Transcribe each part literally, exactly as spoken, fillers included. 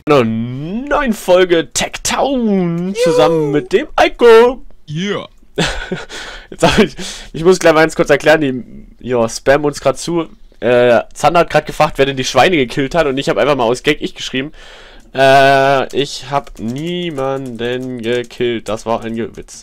einer neuen Folge Tech Town zusammen mit dem Eiko. Yeah. Jetzt hab ich, ich muss gleich mal ganz kurz erklären, die ja, spammen uns gerade zu. Äh, Zander hat gerade gefragt, wer denn die Schweine gekillt hat, und ich habe einfach mal aus Gag ich geschrieben. Äh, ich habe niemanden gekillt. Das war ein Witz.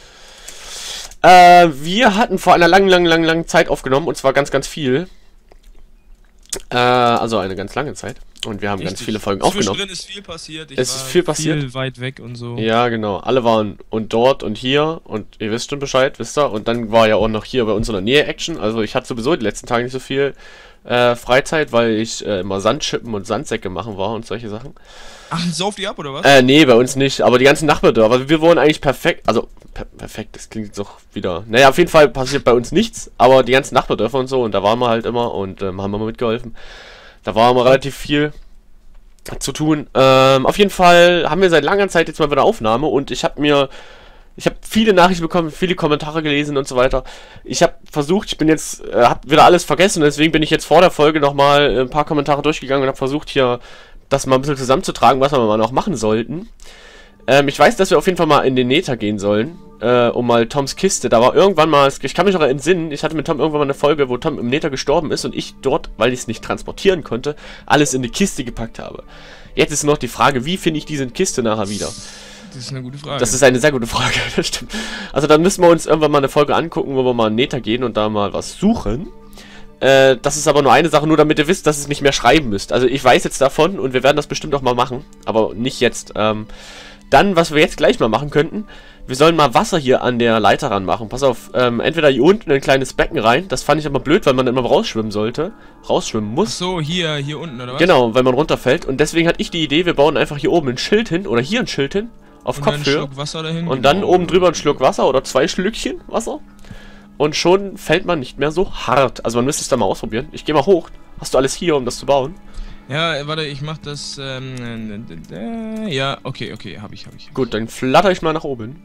Äh, wir hatten vor einer langen, langen, langen, langen Zeit aufgenommen, und zwar ganz, ganz viel. Äh, also eine ganz lange Zeit. Und wir haben Richtig. ganz viele Folgen aufgenommen. Zwischendrin ist viel passiert. Ich es ist viel passiert. Viel weit weg und so. Ja, genau. Alle waren und dort und hier, und ihr wisst schon Bescheid, wisst ihr. Und dann war ja auch noch hier bei uns in der Nähe Action. Also ich hatte sowieso die letzten Tage nicht so viel äh, Freizeit, weil ich äh, immer Sandschippen und Sandsäcke machen war und solche Sachen. Ach, sauft die ab, oder was? Äh, nee, bei uns nicht. Aber die ganzen Nachbardörfer, wir wohnen eigentlich perfekt. Also, per perfekt, das klingt doch wieder... Naja, auf jeden Fall passiert bei uns nichts. Aber die ganzen Nachbardörfer und so, und da waren wir halt immer und ähm, haben wir mal mitgeholfen. Da war immer relativ viel zu tun. Ähm, auf jeden Fall haben wir seit langer Zeit jetzt mal wieder Aufnahme, und ich habe mir... Ich habe viele Nachrichten bekommen, viele Kommentare gelesen und so weiter. Ich habe versucht, ich bin jetzt, äh, habe wieder alles vergessen, deswegen bin ich jetzt vor der Folge nochmal ein paar Kommentare durchgegangen und habe versucht, hier das mal ein bisschen zusammenzutragen, was wir mal noch machen sollten. Ähm, ich weiß, dass wir auf jeden Fall mal in den Nether gehen sollen, äh, um mal Toms Kiste, da war irgendwann mal, ich kann mich noch entsinnen, ich hatte mit Tom irgendwann mal eine Folge, wo Tom im Nether gestorben ist und ich dort, weil ich es nicht transportieren konnte, alles in die Kiste gepackt habe. Jetzt ist noch die Frage, wie finde ich diese Kiste nachher wieder? Das ist eine gute Frage. Das ist eine sehr gute Frage, das stimmt. Also dann müssen wir uns irgendwann mal eine Folge angucken, wo wir mal in Nether gehen und da mal was suchen. Äh, das ist aber nur eine Sache, nur damit ihr wisst, dass ihr es nicht mehr schreiben müsst. Also ich weiß jetzt davon, und wir werden das bestimmt auch mal machen, aber nicht jetzt. Ähm, dann, was wir jetzt gleich mal machen könnten, wir sollen mal Wasser hier an der Leiter ran machen. Pass auf, ähm, entweder hier unten ein kleines Becken rein, das fand ich aber blöd, weil man immer rausschwimmen sollte, rausschwimmen muss. Ach so, hier, hier unten, oder was? Genau, weil man runterfällt, und deswegen hatte ich die Idee, wir bauen einfach hier oben ein Schild hin, oder hier ein Schild hin, auf und Kopfhöhe. Schluck Wasser dahin, und genau. dann oben drüber ein Schluck Wasser oder zwei Schlückchen Wasser. Und schon fällt man nicht mehr so hart. Also man müsste es da mal ausprobieren. Ich gehe mal hoch. Hast du alles hier, um das zu bauen? Ja, warte, ich mach das, ähm, äh, ja, okay, okay, hab ich, hab ich. Gut, dann flatter ich mal nach oben.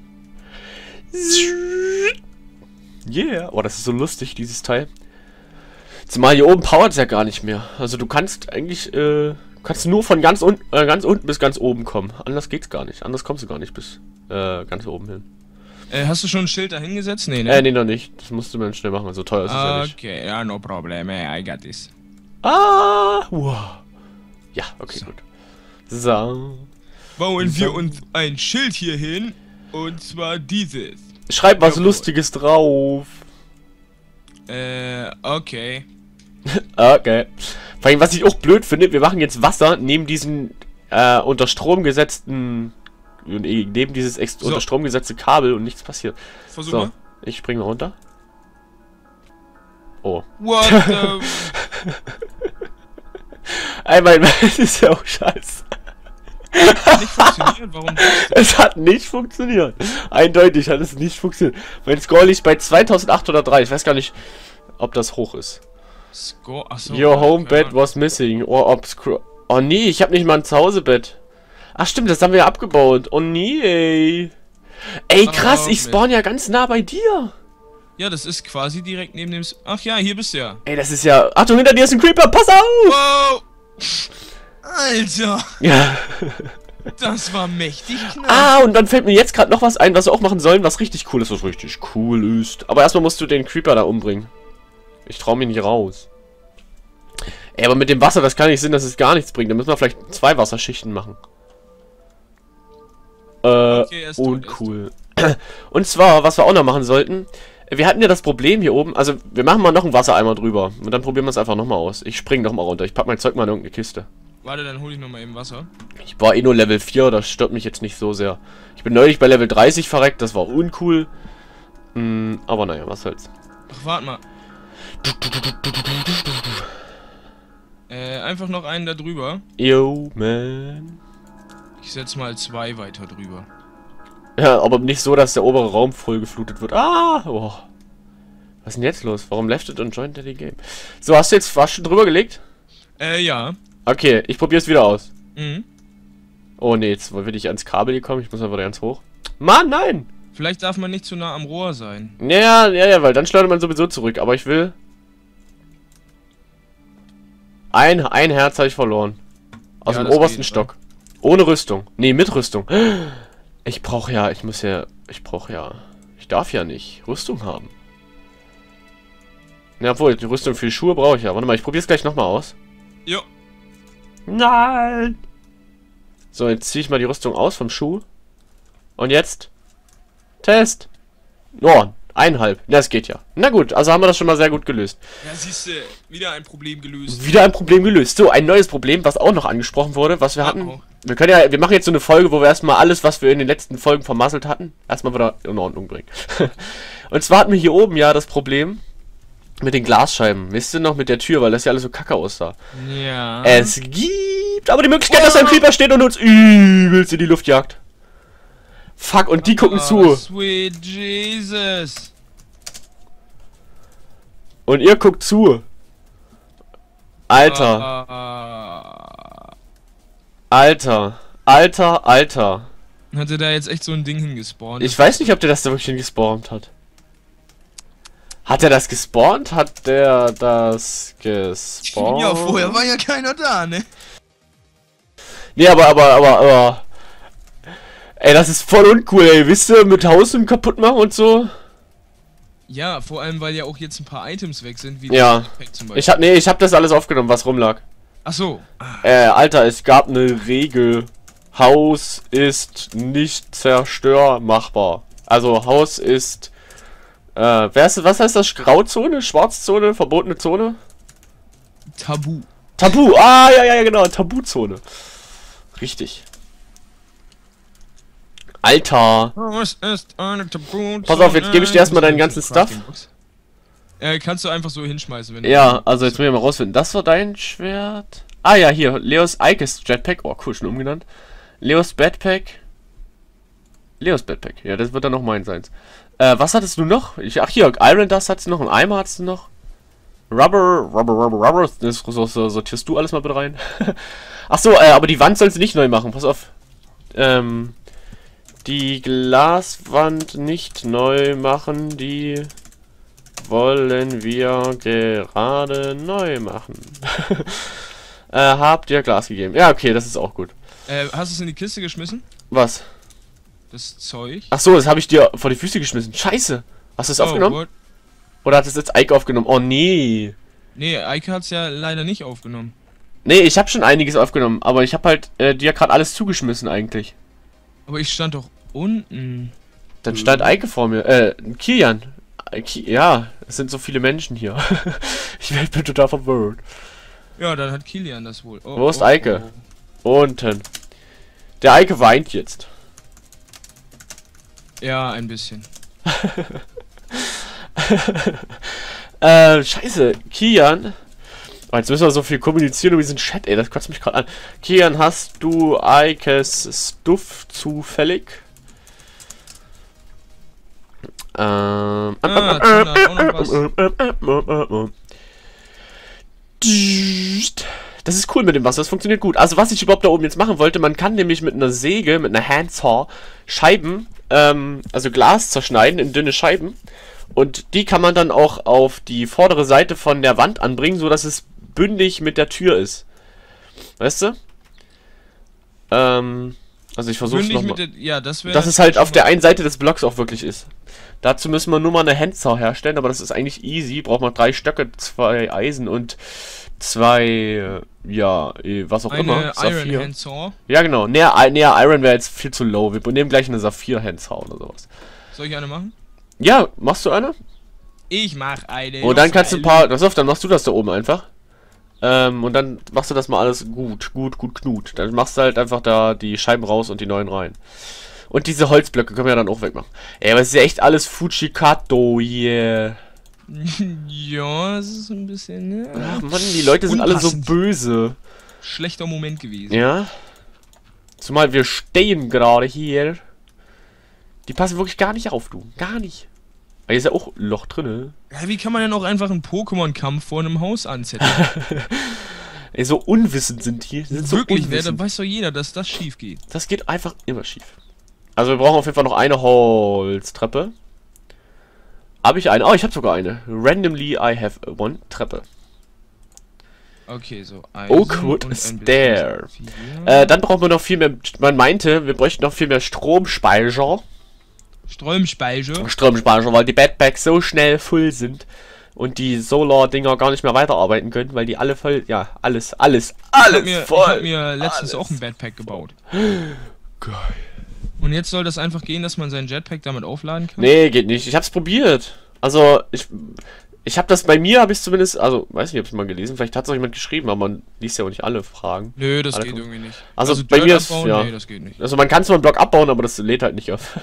Yeah. Oh, das ist so lustig, dieses Teil. Zumal hier oben powert es ja gar nicht mehr. Also du kannst eigentlich, äh, kannst nur von ganz unten, äh, ganz unten bis ganz oben kommen. Anders geht's gar nicht. Anders kommst du gar nicht bis, äh, ganz oben hin. Äh, hast du schon ein Schild da hingesetzt? Nee, ne? Äh, nee, noch nicht. Das musst du mir schnell machen. So teuer ist es ja nicht. Okay, ja, no problem. I got this. Ah, wow. Ja, okay, so. Gut. So. Bauen so. wir uns ein Schild hier hin, und zwar dieses. Schreib was Lustiges drauf. Äh, okay. Okay. Vor allem, was ich auch blöd finde, wir machen jetzt Wasser neben diesen äh, unter Strom gesetzten, neben dieses ex so. unter Strom gesetzte Kabel, und nichts passiert. Versuch so, mal. Ich springe runter. Oh. What the... Einmal, das ist ja auch scheiße. Hat nicht funktioniert? Warum das? Es hat nicht funktioniert. Eindeutig hat es nicht funktioniert. Mein Score liegt bei zweitausendachthundertdrei. Ich weiß gar nicht, ob das hoch ist. Score? Achso. Your home bed was missing. Or obscure. Oh nee, ich habe nicht mal ein Zuhausebett. Ach stimmt, das haben wir ja abgebaut. Oh nee, ey. Ey, krass, ich spawn ja ganz nah bei dir. Ja, das ist quasi direkt neben dem... S Ach ja, hier bist du ja. Ey, das ist ja... Achtung, hinter dir ist ein Creeper, pass auf! Wow! Alter! Ja. Das war mächtig knapp. Ah, und dann fällt mir jetzt gerade noch was ein, was wir auch machen sollen, was richtig cool ist, was richtig cool ist. Aber erstmal musst du den Creeper da umbringen. Ich trau mich nicht raus. Ey, aber mit dem Wasser, das kann nicht Sinn, dass es gar nichts bringt. Da müssen wir vielleicht zwei Wasserschichten machen. Äh, okay, uncool. Und zwar, was wir auch noch machen sollten, wir hatten ja das Problem hier oben, also wir machen mal noch einen Wassereimer drüber und dann probieren wir es einfach nochmal aus. Ich spring doch mal runter, ich pack mein Zeug mal in irgendeine Kiste. Warte, dann hol ich nochmal eben Wasser. Ich war eh nur Level vier, das stört mich jetzt nicht so sehr. Ich bin neulich bei Level dreißig verreckt, das war uncool. Hm, aber naja, was soll's. Ach, warte mal. Äh, einfach noch einen da drüber. Yo, man. Ich setz mal zwei weiter drüber. Ja, aber nicht so, dass der obere Raum voll geflutet wird. Ah! Oh. Was ist denn jetzt los? Warum leftet und joint der die Game? So, hast du jetzt was schon drüber gelegt? Äh, ja. Okay, ich probiere es wieder aus. Mhm. Oh ne, jetzt will ich ans Kabel gekommen. Ich muss einfach ganz hoch. Mann, nein! Vielleicht darf man nicht zu nah am Rohr sein. Ja, ja, ja, weil dann schleudert man sowieso zurück. Aber ich will... Ein, ein Herz habe ich verloren. Aus Ja, dem das obersten geht, Stock. Ohne Rüstung. Nee, mit Rüstung. Ich brauche ja, ich muss ja, ich brauche ja, ich darf ja nicht Rüstung haben. Ja, obwohl, die Rüstung für die Schuhe brauche ich ja. Warte mal, ich probiere es gleich nochmal aus. Jo. Nein! So, jetzt ziehe ich mal die Rüstung aus vom Schuh. Und jetzt? Test! Oh, eineinhalb. Das geht ja. Na gut, also haben wir das schon mal sehr gut gelöst. Ja, siehst du, wieder ein Problem gelöst. Wieder ein Problem gelöst. So, ein neues Problem, was auch noch angesprochen wurde, was wir Ja, hatten. auch. Wir können ja, wir machen jetzt so eine Folge, wo wir erstmal alles, was wir in den letzten Folgen vermasselt hatten, erstmal wieder in Ordnung bringen. Und zwar hatten wir hier oben ja das Problem mit den Glasscheiben. Wisst ihr noch, mit der Tür, weil das ja alles so kacke aussah. Ja. Es gibt aber die Möglichkeit, dass ein Creeper steht und uns übelst in die Luft jagt. Fuck, und die gucken Oh, zu. Sweet Jesus. Und ihr guckt zu. Alter. Uh, Alter. Alter, Alter. Hatte da jetzt echt so ein Ding hingespawnt? Ich weiß nicht, ob der das da wirklich gespawnt hat. Hat er das gespawnt? Hat der das gespawnt? Ja, vorher war ja keiner da, ne? Nee, aber, aber, aber, aber... Ey, das ist voll uncool, ey. Wisst ihr, mit Haus und kaputt machen und so? Ja, vor allem, weil ja auch jetzt ein paar Items weg sind, wie Ja. der Backpack zum Beispiel. Ich hab, nee, ich hab das alles aufgenommen, was rumlag. Ach so. Äh, Alter, es gab eine Regel. Haus ist nicht zerstörmachbar. Also, Haus ist... Äh, wer ist, was heißt das? Grauzone? Schwarzzone? Verbotene Zone? Tabu. Tabu! Ah, ja, ja, ja, genau. Tabuzone. Richtig. Alter. Was ist eine Tabu? Pass auf, jetzt gebe ich dir erstmal deinen ganzen Stuff. Äh, kannst du einfach so hinschmeißen, wenn du... Ja, also jetzt müssen wir mal rausfinden. Das war dein Schwert. Ah ja, hier. Leos Eikes Jetpack. Oh, cool, schon umgenannt. Leos Backpack. Leos Backpack. Ja, das wird dann noch mein sein. Äh, was hattest du noch? Ich, ach hier, Iron Dust hattest du noch. Ein Eimer hattest du noch. Rubber, Rubber, Rubber, Rubber. Das so, so, sortierst du alles mal bitte rein. Ach so, äh, aber die Wand sollst du nicht neu machen. Pass auf. Ähm... Die Glaswand nicht neu machen, die wollen wir gerade neu machen. äh, habt ihr Glas gegeben? Ja, okay, das ist auch gut. Äh, hast du es in die Kiste geschmissen? Was? Das Zeug? Ach so, das habe ich dir vor die Füße geschmissen. Scheiße. Hast du es Oh, aufgenommen? what? Oder hat es jetzt Ike aufgenommen? Oh, nee. Nee, Eike hat's ja leider nicht aufgenommen. Nee, ich habe schon einiges aufgenommen, aber ich habe halt äh, dir gerade alles zugeschmissen eigentlich. Aber ich stand doch unten. Dann stand Eike vor mir. Äh, Kilian. Ki ja, es sind so viele Menschen hier. Ich bin total verwirrt. Ja, dann hat Kilian das wohl. Oh, Wo ist oh, Eike? oh. Unten. Der Eike weint jetzt. Ja, ein bisschen. äh, scheiße. Kian. Oh, jetzt müssen wir so viel kommunizieren über diesen Chat, ey. Das kotzt mich gerade an. Kian, hast du Eikes Stuff zufällig? Ähm. Ah, Tina hat auch noch was. Das ist cool mit dem Wasser, das funktioniert gut. Also was ich überhaupt da oben jetzt machen wollte, man kann nämlich mit einer Säge, mit einer Handsaw, Scheiben, ähm, also Glas zerschneiden in dünne Scheiben. Und die kann man dann auch auf die vordere Seite von der Wand anbringen, so dass es bündig mit der Tür ist. Weißt du? Ähm, also ich versuche es nochmal. Ja, das wäre. Dass es halt auf der einen Seite des Blocks auch wirklich ist. Dazu müssen wir nur mal eine Handsaw herstellen, aber das ist eigentlich easy. Braucht man drei Stöcke, zwei Eisen und zwei, äh, ja, was auch eine immer. Iron Handsaw. Ja, genau. Näher, näher Iron wäre jetzt viel zu low. Wir nehmen gleich eine Saphir Handsaw oder sowas. Soll ich eine machen? Ja, machst du eine? Ich mach eine. Und dann kannst du ein paar. Pass auf, dann machst du das da oben einfach. Ähm, und dann machst du das mal alles gut, gut, gut, knut. Dann machst du halt einfach da die Scheiben raus und die neuen rein. Und diese Holzblöcke können wir dann auch wegmachen. Ey, aber es ist ja echt alles Fujikato hier. Ja, es ist ein bisschen. Ne? Ach Mann, die Leute sind alle so böse. Schlechter Moment gewesen. Ja. Zumal wir stehen gerade hier. Die passen wirklich gar nicht auf, du. Gar nicht. Da ist ja auch ein Loch drin. Ja, wie kann man denn auch einfach einen Pokémon-Kampf vor einem Haus anzetteln? Ey, so unwissend sind die. die sind Wirklich, so wer, da weiß doch jeder, dass das schief geht. Das geht einfach immer schief. Also wir brauchen auf jeden Fall noch eine Holztreppe. Habe ich eine? Oh, ich habe sogar eine. Randomly I have one Treppe. Okay, so Eisen Oakwood und ein Stair. bisschen Äh, dann brauchen wir noch viel mehr. Man meinte, wir bräuchten noch viel mehr Stromspeicher. Stromspeicher. Stromspeicher, weil die Backpacks so schnell voll sind und die Solar-Dinger gar nicht mehr weiterarbeiten können, weil die alle voll. Ja, alles, alles, alles Ich hab mir, voll. ich hab mir letztens alles. auch ein Backpack gebaut. Geil. Und jetzt soll das einfach gehen, dass man seinen Jetpack damit aufladen kann? Nee, geht nicht. Ich hab's probiert. Also, ich. Ich habe das bei mir, habe ich zumindest, also, weiß nicht, ob ich mal gelesen, vielleicht hat es auch jemand geschrieben, aber man liest ja auch nicht alle Fragen. Nö, das alle geht kommen. irgendwie nicht. Also, Also bei Dirt mir ist, abbauen? ja. Nee, das geht nicht. Also, man kann zwar einen Block abbauen, aber das lädt halt nicht auf.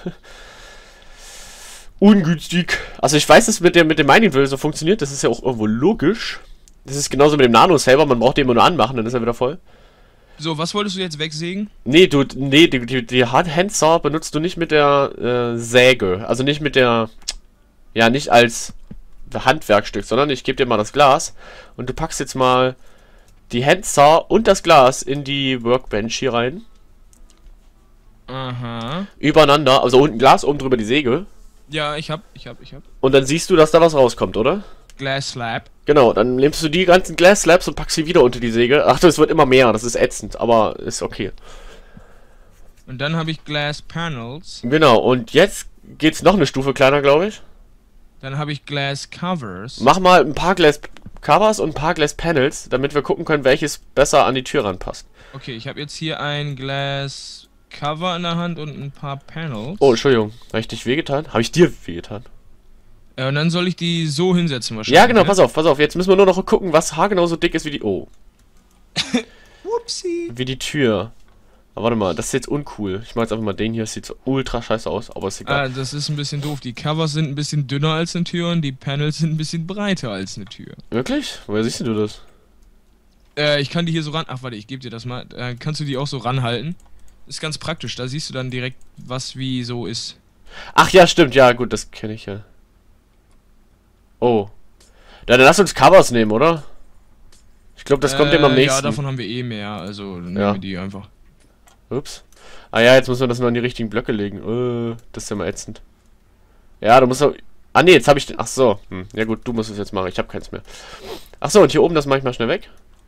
Ungünstig. Also, ich weiß, dass mit dem, mit dem Mining-Drill so funktioniert, das ist ja auch irgendwo logisch. Das ist genauso mit dem Nano-Saver, man braucht den immer nur anmachen, dann ist er wieder voll. So, was wolltest du jetzt wegsägen? Nee, du, nee, die, die, die Handsaw benutzt du nicht mit der äh, Säge. Also nicht mit der, ja, nicht als Handwerkstück, sondern ich gebe dir mal das Glas und du packst jetzt mal die Handsaw und das Glas in die Workbench hier rein. Aha. Übereinander, also unten Glas, oben drüber die Säge. Ja, ich hab, ich hab, ich hab. Und dann siehst du, dass da was rauskommt, oder? Glass Slab. Genau, dann nimmst du die ganzen Glass Slabs und packst sie wieder unter die Säge. Ach, das wird immer mehr, das ist ätzend, aber ist okay. Und dann habe ich Glass Panels. Genau, und jetzt geht's noch eine Stufe kleiner, glaube ich. Dann habe ich Glass Covers. Mach mal ein paar Glass Covers und ein paar Glass Panels, damit wir gucken können, welches besser an die Tür ranpasst. Okay, ich habe jetzt hier ein Glass Cover in der Hand und ein paar Panels. Oh, Entschuldigung, habe ich dich wehgetan? Habe ich dir wehgetan? Ja, und dann soll ich die so hinsetzen wahrscheinlich. Ja, genau, ne? pass auf, pass auf. Jetzt müssen wir nur noch gucken, was haargenau so dick ist wie die... Oh. Whoopsie. Wie die Tür. Aber warte mal, das ist jetzt uncool. Ich mach jetzt einfach mal den hier, das sieht so ultra scheiße aus, aber ist egal. Ah, das ist ein bisschen doof. Die Covers sind ein bisschen dünner als eine Tür und die Panels sind ein bisschen breiter als eine Tür. Wirklich? Woher siehst du das? Äh, ich kann die hier so ran... Ach, warte, ich gebe dir das mal. Äh, kannst du die auch so ranhalten? Ist ganz praktisch. Da siehst du dann direkt, was wie so ist. Ach ja, stimmt, ja, gut, das kenne ich ja. Oh. Ja, dann lass uns Covers nehmen, oder? Ich glaube, das kommt äh, dem am nächsten. Ja, davon haben wir eh mehr. Also, dann Ja. nehmen wir die einfach. Ups. Ah ja, jetzt müssen wir das nur an die richtigen Blöcke legen. Äh, das ist ja mal ätzend. Ja, du musst doch... Ah ne, jetzt habe ich den... Ach so. Hm. Ja gut, du musst es jetzt machen. Ich habe keins mehr. Ach so, und hier oben, das mache ich mal schnell weg.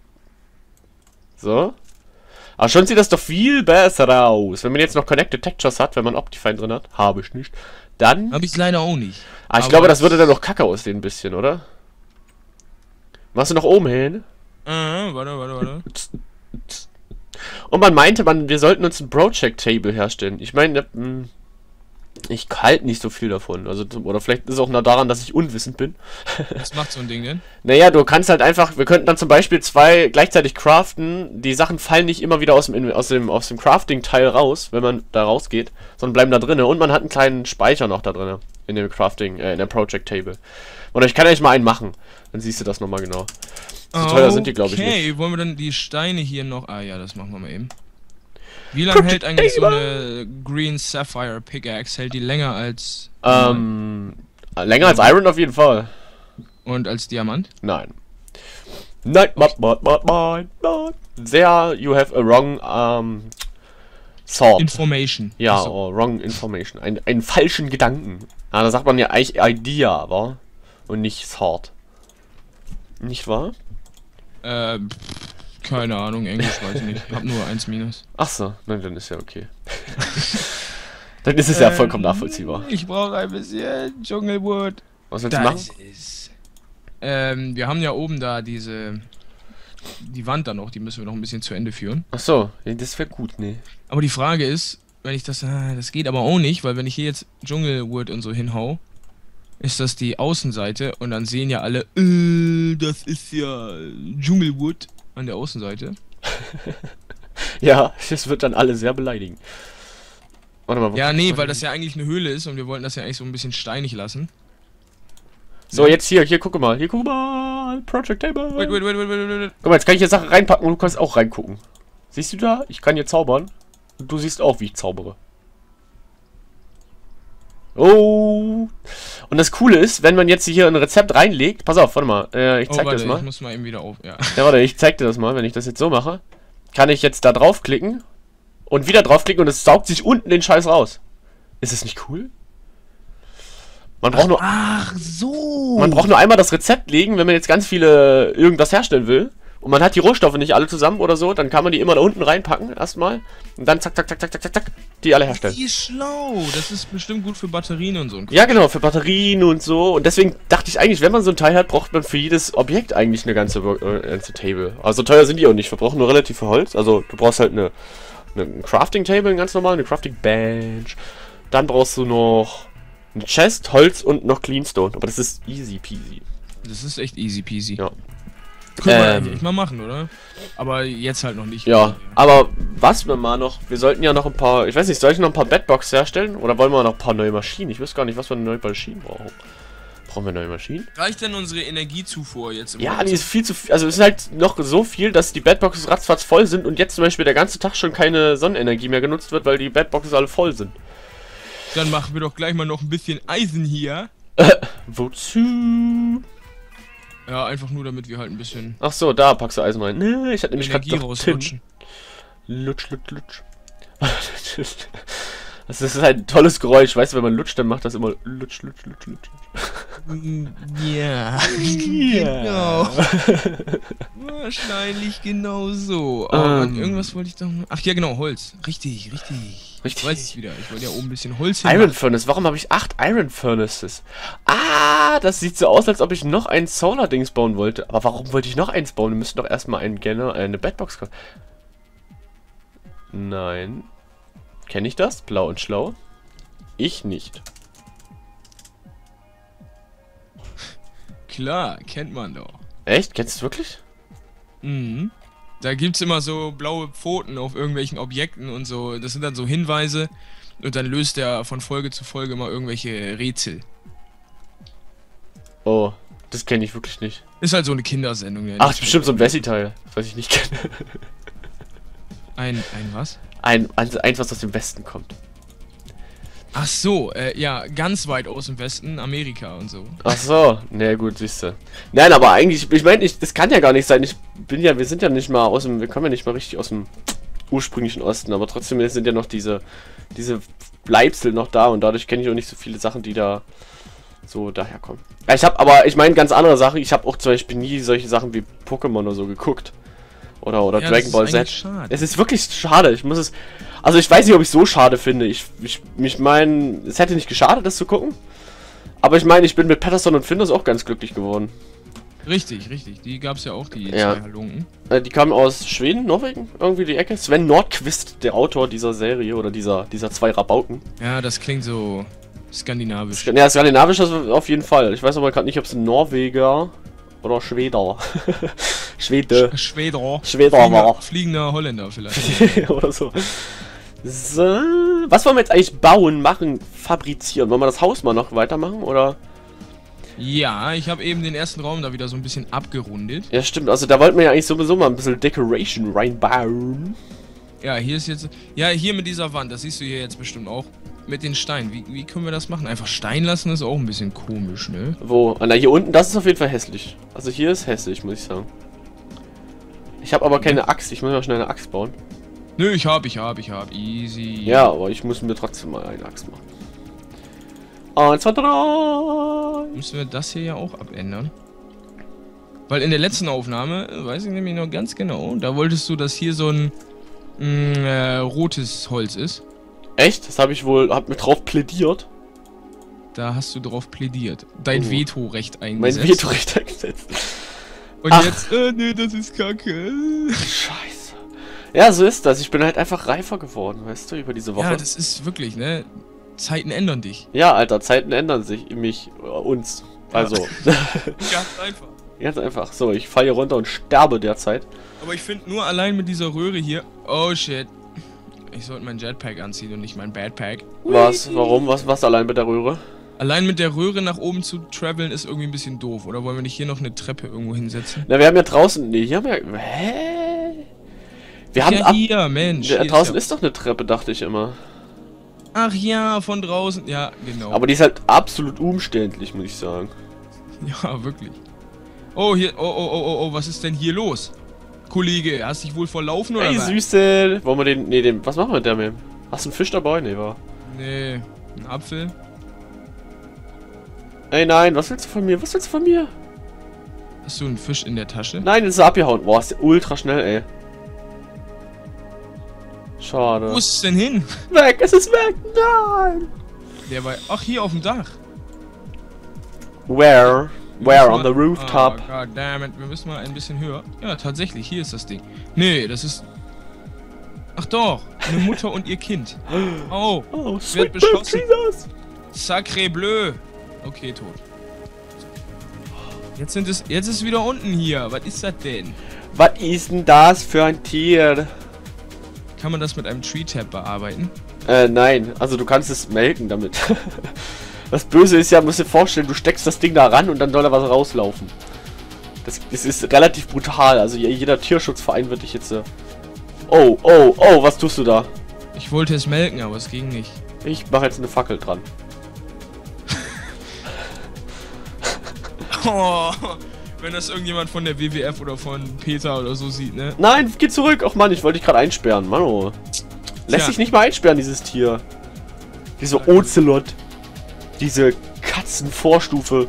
So. Aber schon sieht das doch viel besser aus. Wenn man jetzt noch Connected Textures hat, wenn man Optifine drin hat. Habe ich nicht. Dann... Hab ich leider auch nicht. Ah, ich Aber glaube, das würde dann noch kacke aussehen ein bisschen, oder? Machst du noch oben hin? Äh, warte, warte, warte. Und man meinte, man, wir sollten uns ein Project Table herstellen. Ich meine, hm, ich halte nicht so viel davon. Also, oder vielleicht ist es auch nur daran, dass ich unwissend bin. Was macht so ein Ding denn? Naja, du kannst halt einfach, wir könnten dann zum Beispiel zwei gleichzeitig craften. Die Sachen fallen nicht immer wieder aus dem, aus dem, aus dem Crafting-Teil raus, wenn man da rausgeht, sondern bleiben da drinnen. Und man hat einen kleinen Speicher noch da drinnen. In dem Crafting, äh, in der Project Table. Oder ich kann eigentlich mal einen machen. Dann siehst du das nochmal genau. So okay. teuer sind die, glaube ich, nicht. Okay, wollen wir dann die Steine hier noch... Ah ja, das machen wir mal eben. Wie lange hält eigentlich so eine Green Sapphire Pickaxe? Hält die länger als... Ähm, länger als Iron auf jeden Fall. Und als Diamant? Nein. Nein, okay. but, but, but, but. There you have a wrong, um, thought. Information. Ja, Achso. or wrong information. Ein, einen falschen Gedanken. Ah, da sagt man ja eigentlich Idea, wa? Und nicht Thought. Nicht wahr? Äh, keine Ahnung, Englisch weiß ich nicht. Ich hab nur eins minus. Ach so, nein, dann ist ja okay. Dann ist es ja vollkommen Ähm, nachvollziehbar. Ich brauche ein bisschen Dschungelwood. Was willst du machen? Das ist... Ähm, wir haben ja oben da diese... Die Wand da noch, die müssen wir noch ein bisschen zu Ende führen. Ach so, ja, das wäre gut, ne? Aber die Frage ist, wenn ich das... Ah, das geht aber auch nicht, weil wenn ich hier jetzt Dschungelwood und so hinhau, ist das die Außenseite und dann sehen ja alle, äh, das ist ja Dschungelwood an der Außenseite. Ja, das wird dann alle sehr beleidigen. Warte mal, wo Ja, nee, weil das ja eigentlich eine Höhle ist und wir wollten das ja eigentlich so ein bisschen steinig lassen. So, jetzt hier, hier, guck mal, hier, guck mal, Project Table. Wait, wait, wait, wait, wait, wait. Guck mal, jetzt kann ich hier Sachen reinpacken und du kannst auch reingucken. Siehst du da? Ich kann hier zaubern. Und du siehst auch, wie ich zaubere. Oh. Und das Coole ist, wenn man jetzt hier ein Rezept reinlegt, pass auf, warte mal, äh, ich Oh, zeig dir warte, das mal. ich muss mal eben wieder auf, ja. Ja, warte, ich zeig dir das mal, wenn ich das jetzt so mache. Kann ich jetzt da draufklicken und wieder draufklicken und es saugt sich unten den Scheiß raus. Ist es nicht cool? Man braucht nur, Ach so. man braucht nur einmal das Rezept legen, wenn man jetzt ganz viele irgendwas herstellen will. und man hat die Rohstoffe nicht alle zusammen oder so, dann kann man die immer da unten reinpacken, erstmal. Und dann zack, zack, zack, zack, zack, zack, zack, die alle herstellen. Die ist schlau. Das ist bestimmt gut für Batterien und so. Ja, genau, für Batterien und so. Und deswegen dachte ich eigentlich, wenn man so ein Teil hat, braucht man für jedes Objekt eigentlich eine ganze, äh, ganze Table. Also teuer sind die auch nicht. Wir brauchen nur relativ viel Holz. Also du brauchst halt eine, eine Crafting-Table, ganz normal, eine Crafting-Bench. Dann brauchst du noch eine Chest, Holz und noch Cleanstone. Aber das ist easy peasy. Das ist echt easy peasy. Ja. Können wir Ähm. eigentlich mal machen, oder? Aber jetzt halt noch nicht. Ja, aber was wir mal noch, wir sollten ja noch ein paar, ich weiß nicht, soll ich noch ein paar Bedbox herstellen? Oder wollen wir noch ein paar neue Maschinen? Ich weiß gar nicht, was wir neue Maschinen brauchen. Brauchen wir neue Maschinen? Reicht denn unsere Energiezufuhr jetzt im Ja, Moment? die ist viel zu viel, also es ist halt noch so viel, dass die Bedboxes ratzfatz voll sind und jetzt zum Beispiel der ganze Tag schon keine Sonnenenergie mehr genutzt wird, weil die Bedboxes alle voll sind. Dann machen wir doch gleich mal noch ein bisschen Eisen hier. Wozu? Ja, einfach nur, damit wir halt ein bisschen Ach so, da packst du Eisen rein. Nee, ich hatte nämlich Energie gerade rauslutschen. Lutsch, lutsch, lutsch. Das ist halt ein tolles Geräusch, weißt du, wenn man lutscht, dann macht das immer lutsch, lutsch, lutsch, lutsch. Ja, Ja. genau. Wahrscheinlich genau so. Oh, Ähm. Mann, irgendwas wollte ich doch noch. Ach ja, genau, Holz. Richtig, richtig. Richtig. Ich weiß es wieder. Ich wollte ja oben ein bisschen Holz Iron hin. Furnace, warum habe ich acht Iron Furnaces? Ah, das sieht so aus, als ob ich noch ein Solar-Dings bauen wollte. Aber warum wollte ich noch eins bauen? Wir müssten doch erstmal einen Genner, eine Bedbox kaufen. Nein. Kenne ich das? Blau und schlau? Ich nicht. Klar, kennt man doch. Echt? Kennst du es wirklich? Mhm. Da gibt's immer so blaue Pfoten auf irgendwelchen Objekten und so. Das sind dann so Hinweise. Und dann löst er von Folge zu Folge mal irgendwelche Rätsel. Oh, das kenne ich wirklich nicht. Ist halt so eine Kindersendung. Ja, Ach, nicht das ist bestimmt so ein Wessi-Teil, was ich nicht kenne. Ein, ein was? Ein, eins, eins, was aus dem Westen kommt. Ach so, äh, ja, ganz weit aus dem Westen, Amerika und so. Ach so, na gut, siehst du. Nein, aber eigentlich, ich meine, ich, das kann ja gar nicht sein. Ich bin ja, wir sind ja nicht mal aus dem, wir kommen ja nicht mal richtig aus dem ursprünglichen Osten, aber trotzdem sind ja noch diese, diese Bleibsel noch da und dadurch kenne ich auch nicht so viele Sachen, die da so daherkommen. Ja, ich habe aber, ich meine, ganz andere Sachen. Ich habe auch zum Beispiel nie solche Sachen wie Pokémon oder so geguckt. Oder, oder Ja, Dragon Ball das ist eigentlich Z. schade. Es ist wirklich schade. Ich muss es. Also ich weiß nicht, ob ich es so schade finde. Ich, ich, ich meine, es hätte nicht geschadet, das zu gucken. Aber ich meine, ich bin mit Patterson und Findus auch ganz glücklich geworden. Richtig, richtig. Die gab's ja auch, die Ja. zwei Halunken. Äh, die kamen aus Schweden, Norwegen, irgendwie die Ecke. Sven Nordqvist, der Autor dieser Serie oder dieser, dieser zwei Rabauken. Ja, das klingt so skandinavisch. Ja, skandinavisch ist auf jeden Fall. Ich weiß aber gerade nicht, ob es ein Norweger oder Schweder. Schwede. Schweder. Schweder Fliegender, war. fliegender Holländer vielleicht. Oder so. So. Was wollen wir jetzt eigentlich bauen, machen, fabrizieren? Wollen wir das Haus mal noch weitermachen, oder? Ja, ich habe eben den ersten Raum da wieder so ein bisschen abgerundet. Ja, stimmt. Also da wollten wir ja eigentlich sowieso mal ein bisschen Decoration reinbauen. Ja, hier ist jetzt... Ja, hier mit dieser Wand, das siehst du hier jetzt bestimmt auch. Mit den Steinen. Wie, wie können wir das machen? Einfach Stein lassen ist auch ein bisschen komisch, ne? Wo? Ah, na, hier unten, das ist auf jeden Fall hässlich. Also hier ist hässlich, muss ich sagen. Ich habe aber keine Axt. Ich muss mal schnell eine Axt bauen. Nö, ich hab, ich hab, ich hab. Easy. Ja, aber ich muss mir trotzdem mal eine Axt machen. Eins, zwei, drei. Müssen wir das hier ja auch abändern. Weil in der letzten Aufnahme, weiß ich nämlich noch ganz genau, da wolltest du, dass hier so ein mh, äh, rotes Holz ist. Echt? Das habe ich wohl, hab mir drauf plädiert. Da hast du drauf plädiert. Dein Oh. Vetorecht Mein eingesetzt. Vetorecht eingesetzt. Und Ach. jetzt, äh, nee, das ist kacke. Scheiße. Ja, so ist das. Ich bin halt einfach reifer geworden, weißt du, über diese Woche. Ja, das ist wirklich, ne? Zeiten ändern dich. Ja, Alter, Zeiten ändern sich. Mich, äh, uns. Also. Ganz einfach. Ganz einfach. So, ich falle hier runter und sterbe derzeit. Aber ich finde nur allein mit dieser Röhre hier. Oh shit. Ich sollte mein Jetpack anziehen und nicht mein Badpack. Was? Warum? Was? Was allein mit der Röhre? Allein mit der Röhre nach oben zu traveln ist irgendwie ein bisschen doof. Oder wollen wir nicht hier noch eine Treppe irgendwo hinsetzen? Na, wir haben ja draußen. Nee, hier haben wir. Hä? Wir haben ja, ab. hier, Mensch. Ja, hier draußen ja- ist doch eine Treppe, dachte ich immer. Ach ja, von draußen. Ja, genau. Aber die ist halt absolut umständlich, muss ich sagen. Ja, wirklich. Oh, hier. Oh, oh, oh, oh, oh. Was ist denn hier los? Kollege, hast dich wohl verlaufen oder Hey, was? Süße! Wollen wir den. Nee, den. Was machen wir mit der mit? Hast du einen Fisch dabei? Nee, war. Nee, ein Apfel. Ey, nein, was willst du von mir? Was willst du von mir? Hast du einen Fisch in der Tasche? Nein, jetzt ist er abgehauen. Boah, ist der ultra schnell, ey. Schade. Wo ist es denn hin? Weg, es ist weg. Nein. Der war... Ach, hier auf dem Dach. Where? Where? On the rooftop. Oh, goddammit. Wir müssen mal ein bisschen höher. Ja, tatsächlich. Hier ist das Ding. Nee, das ist... Ach doch. Eine Mutter und ihr Kind. Oh. Oh, es wird beschlossen. Sacré bleu. Okay, tot. Jetzt sind es... Jetzt ist es wieder unten hier. Was ist das denn? Was ist denn das für ein Tier? Kann man das mit einem Tree-Tab bearbeiten? Äh, nein. Also du kannst es melken damit. Das Böse ist ja, musst dir vorstellen, du steckst das Ding da ran und dann soll da was rauslaufen. Das, das ist relativ brutal. Also jeder Tierschutzverein wird dich jetzt... Äh oh, oh, oh, was tust du da? Ich wollte es melken, aber es ging nicht. Ich mache jetzt eine Fackel dran. Oh, wenn das irgendjemand von der W W F oder von Peter oder so sieht, ne? Nein, geh zurück. Ach Mann, ich wollte dich gerade einsperren. Mann, oh. Lässt Tja. sich nicht mal einsperren, dieses Tier. Diese Ocelot. Diese Katzenvorstufe.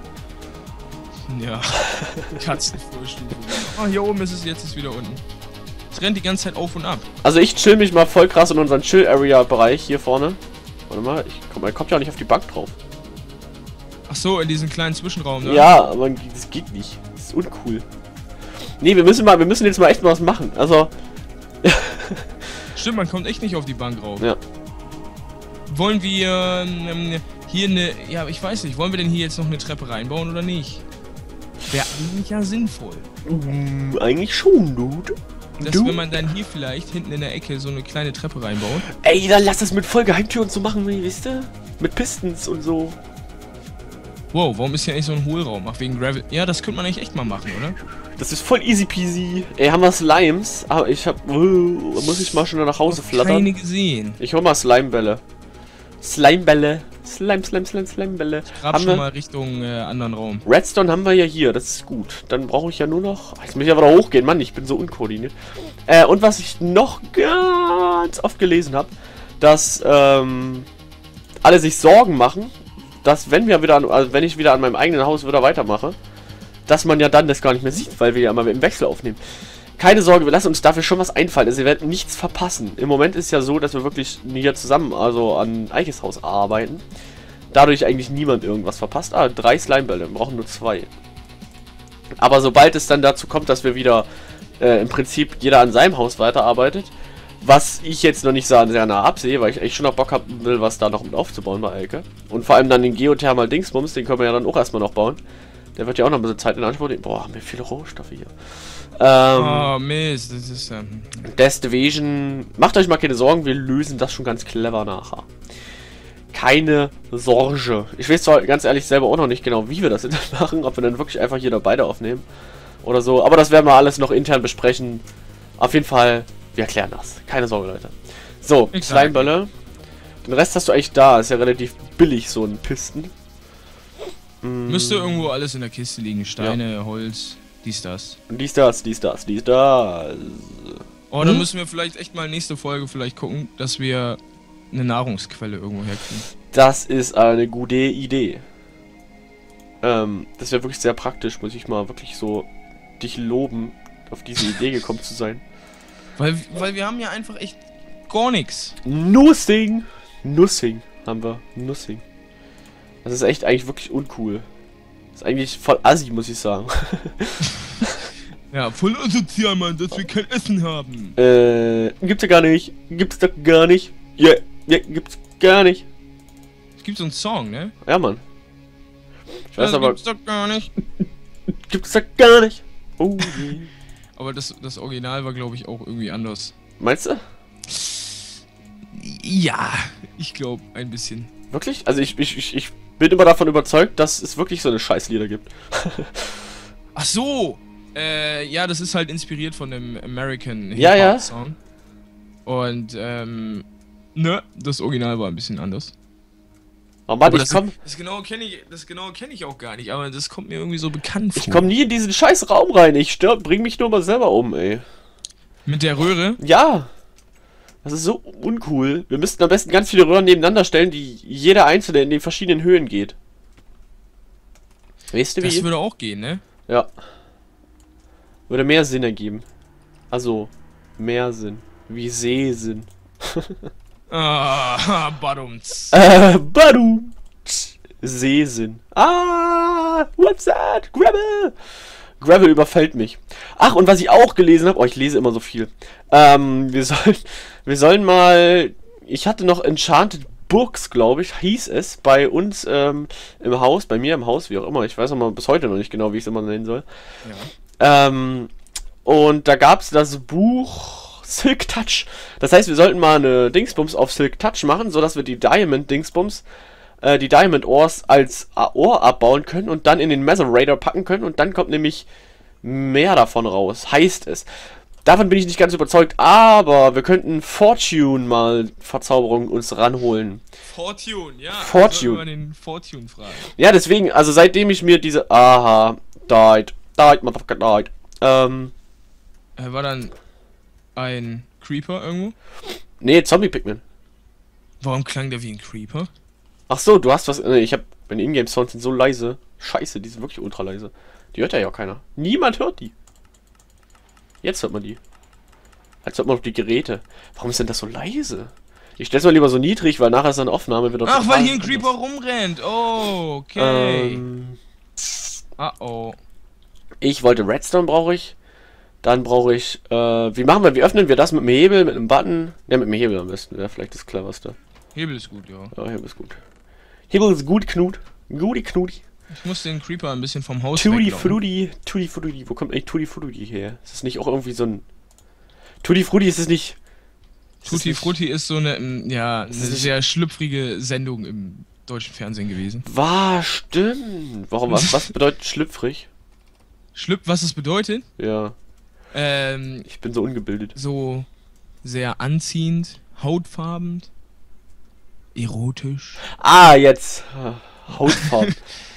Ja. Katzenvorstufe. Oh, hier oben ist es, jetzt ist es wieder unten. Es rennt die ganze Zeit auf und ab. Also ich chill mich mal voll krass in unseren Chill-Area-Bereich hier vorne. Warte mal, ich komm, man kommt ja auch nicht auf die Bank drauf. Ach so, in diesem kleinen Zwischenraum, ne? Ja, aber das geht nicht. Das ist uncool. Nee, wir müssen mal, wir müssen jetzt mal echt mal was machen. Also. Stimmt, man kommt echt nicht auf die Bank rauf. Ja. Wollen wir ähm, hier eine, ja, ich weiß nicht, wollen wir denn hier jetzt noch eine Treppe reinbauen oder nicht? Wäre eigentlich ja sinnvoll. Mm, eigentlich schon, Dude. Dass Du? wenn man dann hier vielleicht hinten in der Ecke so eine kleine Treppe reinbaut. Ey, dann lass das mit voll Geheimtür und so machen, wisst ihr? Mit Pistons und so. Wow, warum ist hier eigentlich so ein Hohlraum? Ach, wegen Gravel. Ja, das könnte man eigentlich echt mal machen, oder? Das ist voll easy peasy. Ey, haben wir Slimes? Aber ich hab... Uh, muss ich mal schon nach Hause flattern? Keine gesehen. Ich hol mal Slimebälle. Slimebälle. Slime, Slime, Slime, Slimebälle. Grab Haben schon wir... mal Richtung äh, anderen Raum. Redstone haben wir ja hier, das ist gut. Dann brauche ich ja nur noch... Jetzt muss ich aber da hochgehen, Mann, ich bin so unkoordiniert. Äh, und was ich noch ganz oft gelesen habe, dass ähm, alle sich Sorgen machen, dass wenn wir wieder an, also wenn ich wieder an meinem eigenen Haus wieder weitermache, dass man ja dann das gar nicht mehr sieht, weil wir ja immer im Wechsel aufnehmen. Keine Sorge, wir lassen uns dafür schon was einfallen. Also wir werden nichts verpassen. Im Moment ist ja so, dass wir wirklich hier zusammen, also an Eiches Haus arbeiten. Dadurch eigentlich niemand irgendwas verpasst. Ah, drei Slimebälle, wir brauchen nur zwei. Aber sobald es dann dazu kommt, dass wir wieder äh, im Prinzip jeder an seinem Haus weiterarbeitet, was ich jetzt noch nicht so sehr nah absehe, weil ich echt schon noch Bock haben will, was da noch mit aufzubauen bei Elke. Und vor allem dann den Geothermal Dingsbums, den können wir ja dann auch erstmal noch bauen. Der wird ja auch noch ein bisschen Zeit in Anspruch nehmen. Boah, haben wir viele Rohstoffe hier. Ähm, Oh, Mist, das ist ja... Deswegen, macht euch mal keine Sorgen, wir lösen das schon ganz clever nachher. Keine Sorge. Ich weiß zwar ganz ehrlich selber auch noch nicht genau, wie wir das jetzt machen, ob wir dann wirklich einfach hier da beide aufnehmen oder so. Aber das werden wir alles noch intern besprechen. Auf jeden Fall, wir erklären das. Keine Sorge, Leute. So, Exactly. Slimebälle. Den Rest hast du eigentlich da. Ist ja relativ billig, so ein Pisten. Mm. Müsste irgendwo alles in der Kiste liegen. Steine, Holz, dies, das. Dies, das, dies, das, dies, das. Oh, dann Hm? müssen wir vielleicht echt mal nächste Folge vielleicht gucken, dass wir eine Nahrungsquelle irgendwo herkriegen. Das ist eine gute Idee. Ähm, das wäre wirklich sehr praktisch, muss ich mal wirklich so dich loben, auf diese Idee gekommen zu sein. Weil, weil wir haben ja einfach echt gar nichts. Nussing! Nussing haben wir. Nussing. Das ist echt eigentlich wirklich uncool. Das ist eigentlich voll assi, muss ich sagen. Ja, voll asozial, Mann, dass wir kein Essen haben. äh, gibt's ja gar nicht. Gibt's doch gar nicht. Ja, yeah, ja, yeah, gibt's gar nicht. Es gibt so einen Song, ne? Ja, Mann. Ich weiß Das aber... gibt's doch gar nicht. Gibt's doch gar nicht. Oh je. Aber das, das Original war, glaube ich, auch irgendwie anders. Meinst du? Ja, ich glaube, ein bisschen. Wirklich? Also ich, ich, ich, ich bin immer davon überzeugt, dass es wirklich so eine Scheißlieder gibt. Ach so! Äh, ja, das ist halt inspiriert von dem American Ja, ja. Hip-Hop-Song. Und, ähm, ne, das Original war ein bisschen anders. Oh Mann, Aber ich das, komm, das genau kenne ich, das genau kenne ich auch gar nicht, aber das kommt mir irgendwie so bekannt vor. ich komm nie in diesen scheiß Raum rein. Ich stirb, bring mich nur mal selber um, ey. Mit der Röhre? Ja. Das ist so uncool. Wir müssten am besten ganz viele Röhren nebeneinander stellen, die jeder einzelne in den verschiedenen Höhen geht. Weißt du wie? Das würde auch gehen, ne? Ja. Würde mehr Sinn ergeben. Also, mehr Sinn. Wie Seesinn. Ah, badums. Äh, Badu. Seesinn. Ah, what's that? Gravel. Gravel überfällt mich. Ach, und was ich auch gelesen habe, oh, ich lese immer so viel. Ähm, wir sollen, wir sollen mal, ich hatte noch Enchanted Books, glaube ich, hieß es, bei uns ähm, im Haus, bei mir im Haus, wie auch immer. Ich weiß auch mal bis heute noch nicht genau, wie ich es immer nennen soll. Ja. Ähm, und da gab es das Buch Silk Touch. Das heißt, wir sollten mal eine Dingsbums auf Silk Touch machen, sodass wir die Diamond Dingsbums, äh, die Diamond Ores als Ohr abbauen können und dann in den Macerator packen können und dann kommt nämlich mehr davon raus, heißt es. Davon bin ich nicht ganz überzeugt, aber wir könnten Fortune mal Verzauberung uns ranholen. Fortune, ja. Fortune. Den Fortune fragen. Ja, deswegen, also seitdem ich mir diese... Aha, died, died, motherfucker, died. Ähm... Er war dann ein Creeper irgendwo? Nee, Zombie-Pigman. Warum klang der wie ein Creeper? Ach so, du hast was... Nee, ich hab... Meine Ingame-Sounds sind so leise. Scheiße, die sind wirklich ultra leise. Die hört ja auch keiner. Niemand hört die. Jetzt hört man die. Als hört man auf die Geräte. Warum ist denn das so leise? Ich stell's mal lieber so niedrig, weil nachher ist eine Aufnahme wieder... Ach, weil hier ein Creeper rumrennt. Oh, okay. Ähm, ah, oh. Ich wollte Redstone, brauche ich. Dann brauche ich... Äh, wie machen wir... Wie öffnen wir das? Mit einem Hebel? Mit einem Button? Ja, mit einem Hebel am besten. Ja, vielleicht das cleverste. Hebel ist gut, ja. Ja, Hebel ist gut. Hebel ist gut, Knut. Gudi, Knuti. Ich muss den Creeper ein bisschen vom Haus Tutti weglocken. Frutti, Tutti Frutti. Wo kommt eigentlich Tutti Frutti her? Ist das nicht auch irgendwie so ein... Tutti Frutti ist es nicht... Ist Tutti nicht... Frutti ist so eine, ähm, ja, eine Ist es nicht- sehr schlüpfrige Sendung im deutschen Fernsehen gewesen. War, stimmt. Warum, was, was bedeutet schlüpfrig? Schlüpf, was es bedeutet? Ja, Ähm, ich bin so ungebildet. so sehr anziehend, hautfarbend, erotisch. Ah, jetzt. Hautfarben.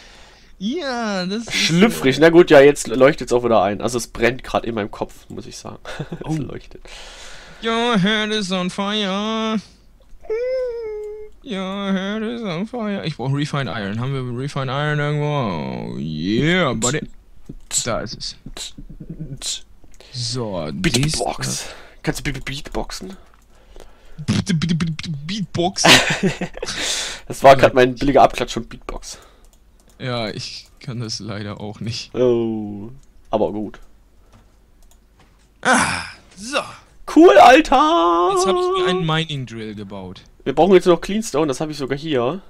Ja, das ist... Schlüpfrig. Na gut, ja, jetzt leuchtet es auch wieder ein. Also es brennt gerade in meinem Kopf, muss ich sagen. Oh. Es leuchtet. Your head is on fire. Your head is on fire. Ich brauche Refined Iron. Haben wir Refined Iron irgendwo? Oh, yeah, buddy. Da ist es. So, dies- Beatbox. Kannst du Be- Beatboxen? Beatbox. Das war gerade mein billiger Abklatsch von Beatbox. Ja, ich kann das leider auch nicht. Oh. Aber gut. Ah, so. Cool, Alter! Jetzt habe ich mir einen Mining Drill gebaut. Wir brauchen jetzt noch Cleanstone, das habe ich sogar hier.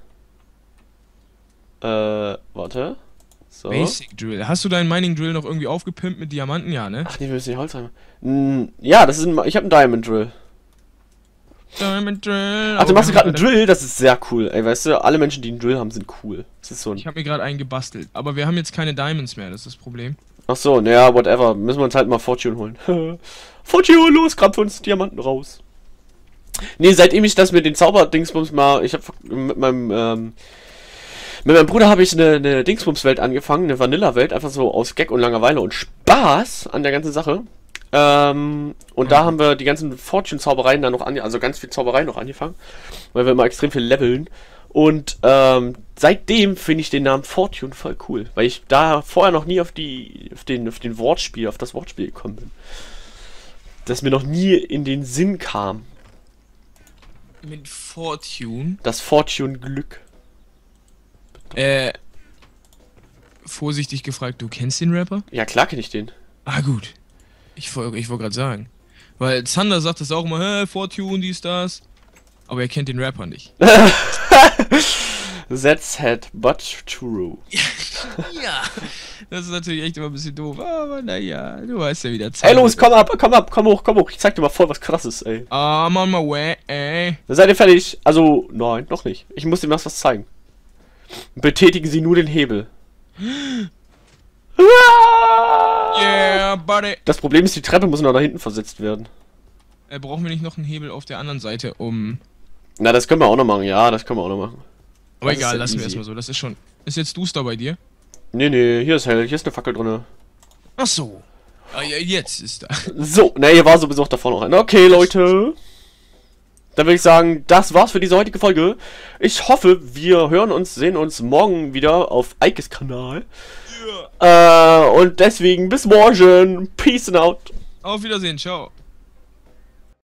Äh, warte. So. Basic Drill. Hast du deinen Mining Drill noch irgendwie aufgepimpt mit Diamanten? Ja, ne? Ach nee, wir müssen die Holz haben. Hm, ja, das ist ein, ich habe einen Diamond Drill. Diamond Drill. Ach, du aber machst wir gerade haben einen Drill, das ist sehr cool. Ey, weißt du, alle Menschen, die einen Drill haben, sind cool. Das ist so ein... Ich habe mir gerade einen gebastelt. Aber wir haben jetzt keine Diamonds mehr, das ist das Problem. Ach so, naja, whatever. Müssen wir uns halt mal Fortune holen. Fortune, los, grab für uns Diamanten raus. Nee, seitdem ich das mit den Zauberdingsbums mal... Ich habe mit meinem... Ähm, mit meinem Bruder habe ich eine, eine Dingsbums-Welt angefangen, eine Vanilla-Welt, einfach so aus Gag und Langeweile und Spaß an der ganzen Sache. Ähm, und Mhm. da haben wir die ganzen Fortune-Zaubereien dann noch an, also ganz viel Zauberei noch angefangen, weil wir immer extrem viel leveln. Und ähm, seitdem finde ich den Namen Fortune voll cool, weil ich da vorher noch nie auf die, auf den, auf den Wortspiel, auf das Wortspiel gekommen bin. Das mir noch nie in den Sinn kam. Mit Fortune. Das Fortune-Glück. Äh. Vorsichtig gefragt, du kennst den Rapper? Ja, klar kenne ich den. Ah, gut. Ich, woll- ich wollte gerade sagen. Weil Zander sagt das auch immer, hä, Fortune, dies, das. Aber er kennt den Rapper nicht. That's sad, but true. Ja. Das ist natürlich echt immer ein bisschen doof. Aber naja, du weißt ja, wie der Ey, Zander los, ist. komm ab, komm ab, komm hoch, komm hoch. Ich zeig dir mal voll was krasses, ey. I'm on my way, ey. Dann seid ihr fertig. Also, nein, noch nicht. Ich muss dem was was zeigen. Betätigen Sie nur den Hebel. Yeah, buddy. Das Problem ist, die Treppe muss noch da hinten versetzt werden. Äh, brauchen wir nicht noch einen Hebel auf der anderen Seite, um... Na, das können wir auch noch machen. Ja, das können wir auch noch machen. Aber Das ist egal, ja lassen wir easy. erstmal so. Das ist schon... Ist jetzt duster bei dir? Nee, nee, hier ist hell. Hier ist eine Fackel drinne. Ach so. Ah, ja, jetzt ist da. So, ne, hier war sowieso auch davor noch ein. Okay, Leute. Dann würde ich sagen, das war's für diese heutige Folge. Ich hoffe, wir hören uns, sehen uns morgen wieder auf Eikes Kanal. Äh, und deswegen bis morgen. Peace out. Auf Wiedersehen, ciao.